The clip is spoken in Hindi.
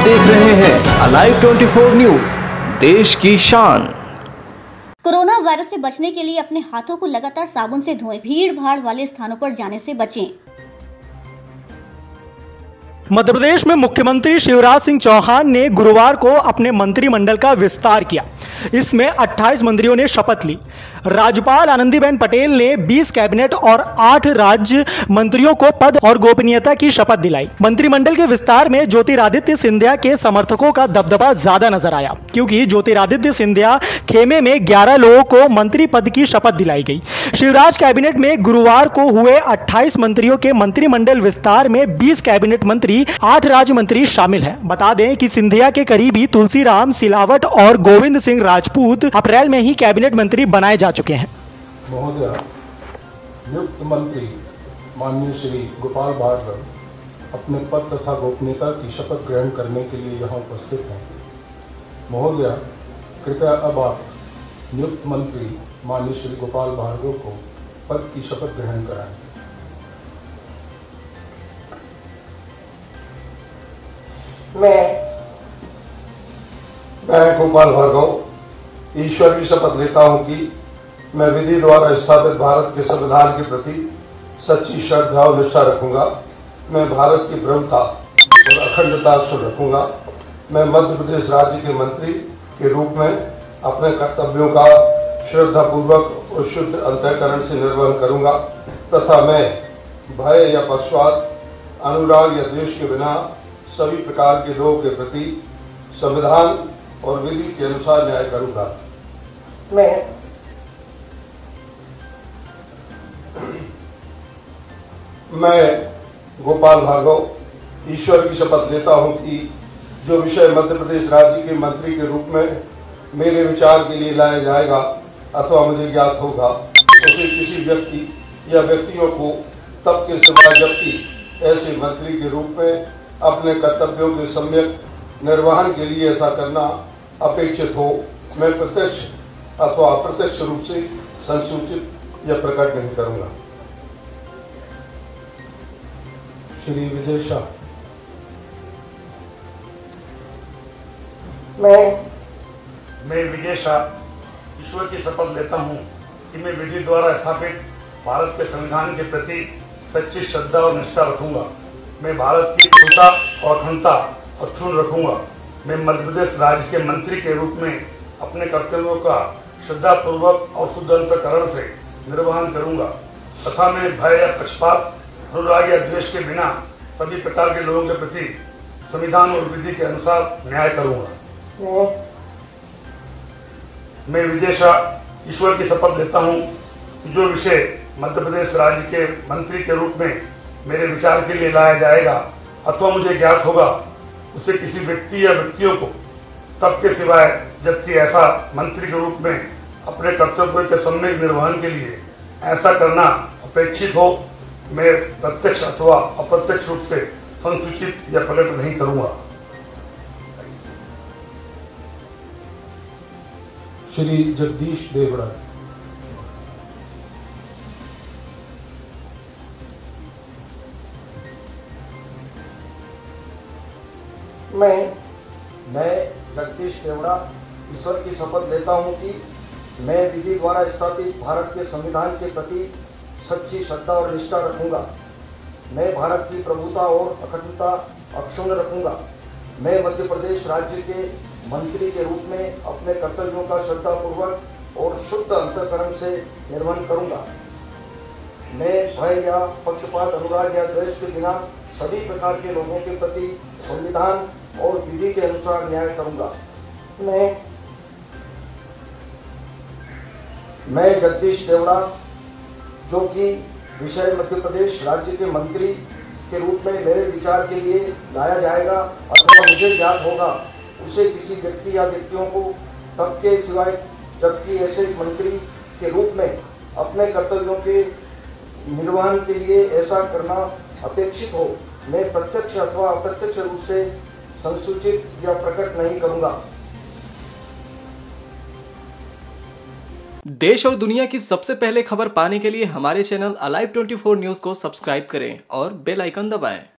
देख रहे हैं अलाइव 24 न्यूज, देश की शान। कोरोना वायरस से बचने के लिए अपने हाथों को लगातार साबुन से धोएं। भीड़ भाड़ वाले स्थानों पर जाने से बचें। मध्य प्रदेश में मुख्यमंत्री शिवराज सिंह चौहान ने गुरुवार को अपने मंत्रिमंडल का विस्तार किया। इसमें 28 मंत्रियों ने शपथ ली। राज्यपाल आनंदीबेन पटेल ने 20 कैबिनेट और 8 राज्य मंत्रियों को पद और गोपनीयता की शपथ दिलाई। मंत्रिमंडल के विस्तार में ज्योतिरादित्य सिंधिया के समर्थकों का दबदबा ज्यादा नजर आया, क्योंकि ज्योतिरादित्य सिंधिया खेमे में 11 लोगों को मंत्री पद की शपथ दिलाई गई। शिवराज कैबिनेट में गुरुवार को हुए 28 मंत्रियों के मंत्रिमंडल विस्तार में 20 कैबिनेट मंत्री, 8 राज्य मंत्री शामिल हैं। बता दें कि सिंधिया के करीबी तुलसीराम सिलावट और गोविंद सिंह राजपूत अप्रैल में ही कैबिनेट मंत्री बनाए जा चुके हैं। महोदय, नियुक्त मंत्री माननीय श्री गोपाल भार्गव अपने पद तथा गोपनीयता की शपथ ग्रहण करने के लिए यहाँ उपस्थित हैं। महोदय, कृपया अब आप नियुक्त मंत्री माननीय श्री गोपाल भार्गव को पद की शपथ ग्रहण कराएं। मैं गोपाल भार्गव ईश्वर की शपथ लेता हूं कि मैं विधि द्वारा स्थापित भारत के संविधान के प्रति सच्ची श्रद्धा और निष्ठा रखूंगा। मैं भारत की प्रभुता और अखंडता सुरक्षित रखूंगा। मैं मध्य प्रदेश राज्य के मंत्री के रूप में अपने कर्तव्यों का श्रद्धापूर्वक और शुद्ध अंतःकरण से निर्वहन करूंगा तथा मैं भय या पक्षपात, अनुराग या द्वेष के बिना सभी प्रकार के लोगों के प्रति संविधान और विधि के अनुसार न्याय करूंगा। मैं गोपाल भार्गव ईश्वर की शपथ लेता हूं कि जो विषय मध्य प्रदेश राज्य के मंत्री के रूप में मेरे विचार के लिए लाया जाएगा अथवा मुझे ज्ञात होगा, उसे किसी व्यक्ति या व्यक्तियों को तब के सिवाय जबकि ऐसे मंत्री के रूप में अपने कर्तव्यों के सम्यक निर्वहन के लिए ऐसा करना अपेक्षित हो, मैं प्रत्यक्ष अथवा अप्रत्यक्ष रूप से संसूचित या प्रकट नहीं करूंगा। श्री विजय शाह। मैं विजय शाह ईश्वर की शपथ लेता हूं कि मैं विधि द्वारा स्थापित भारत के संविधान के प्रति सच्ची श्रद्धा और निष्ठा रखूंगा। मैं भारत की प्रभुता और अखंडता अक्षुण्ण रखूंगा। मैं मध्य प्रदेश राज्य के मंत्री के रूप में अपने कर्तव्यों का श्रद्धापूर्वक और शुद्ध अंतःकरण से निर्वहन करूंगा तथा मैं भय या पक्षपात, अनुराग या द्वेष के बिना सभी प्रकार के लोगों के प्रति संविधान और विधि के अनुसार न्याय करूंगा। मैं विजय शाह ईश्वर की शपथ लेता हूं कि जो विषय मध्य प्रदेश राज्य के मंत्री के रूप में मेरे विचार के लिए लाया जाएगा अथवा मुझे ज्ञात होगा, उसे किसी व्यक्ति या व्यक्तियों को तब के सिवाय जबकि ऐसा मंत्री के रूप में अपने कर्तव्यों के सम्यक निर्वहन के लिए ऐसा करना अपेक्षित हो, मैं प्रत्यक्ष अथवा अप्रत्यक्ष रूप से संसूचित या प्रकट नहीं करूंगा। श्री जगदीश देवड़ा। मैं जगदीश देवड़ा ईश्वर की शपथ लेता हूं कि मैं विधि द्वारा स्थापित भारत के संविधान के प्रति सच्ची श्रद्धा और निष्ठा रखूंगा। मैं भारत की प्रभुता और अखंडता अक्षुण्ण रखूंगा। मैं मध्य प्रदेश राज्य के मंत्री के रूप में अपने कर्तव्यों का श्रद्धापूर्वक और शुद्ध अंतःकरण से निर्वहन करूंगा। मैं भय या पक्षपात, अनुराग या द्वेष के बिना सभी प्रकार के लोगों के प्रति संविधान और विधि के अनुसार न्याय करूंगा। मैं जगदीश देवड़ा, जो कि विषय मध्य प्रदेश राज्य के मंत्री के रूप में मेरे विचार के लिए लाया जाएगा अथवा मुझे ज्ञात होगा, उसे किसी व्यक्ति या व्यक्तियों को तब के सिवाय जबकि ऐसे मंत्री के रूप में अपने कर्तव्यों के निर्वहन के लिए ऐसा करना अपेक्षित हो, मैं प्रत्यक्ष अथवा अप्रत्यक्ष रूप से संसूचित या प्रकट नहीं करूंगा। देश और दुनिया की सबसे पहले खबर पाने के लिए हमारे चैनल अलाइव 24 न्यूज को सब्सक्राइब करें और बेल आइकन दबाएं।